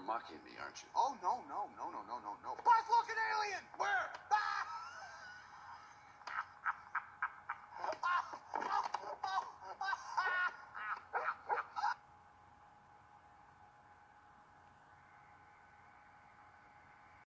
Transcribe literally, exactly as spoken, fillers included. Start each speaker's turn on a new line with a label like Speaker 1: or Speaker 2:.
Speaker 1: mocking me, aren't you?
Speaker 2: Oh, no, no, no, no, no, no, no. Boss, look, an alien!
Speaker 1: Where?